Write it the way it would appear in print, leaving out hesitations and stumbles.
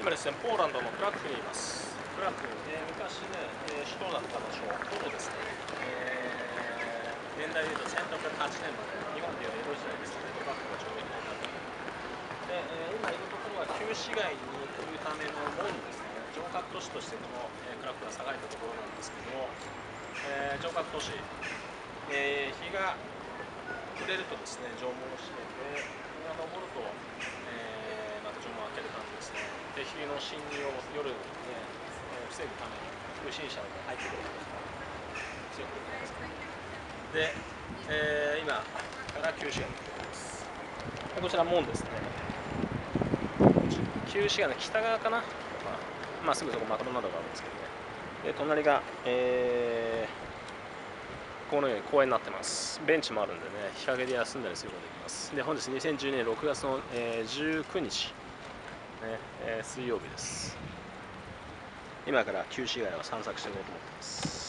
今ですね、ポーランドのクラクフにいます。クラクフ、昔ね、首都だった場所とですね、現代でいうと1608年まで、日本でいう江戸時代ですね、クラクフが徴兵になったで、今いるところは旧市街に来るための門ですね、城郭都市としての、クラクフが栄えたところなんですけども、城郭都市、日が暮れるとですね、城門を閉めて、日が昇ると、また城門を開ける感じですね。敵の侵入を夜に、防ぐために不審者が入ってくることが強く出てますね。で、今から旧市街に来ています。でこちら門ですね。旧市街の北側かな、まあ、すぐそこマクドナルドがあるんですけどね。で隣が、このように公園になってます。ベンチもあるんでね、日陰で休んだりすることができます。で、本日2012年6月の、19日、水曜日です。今から旧市街を散策していこうと思っています。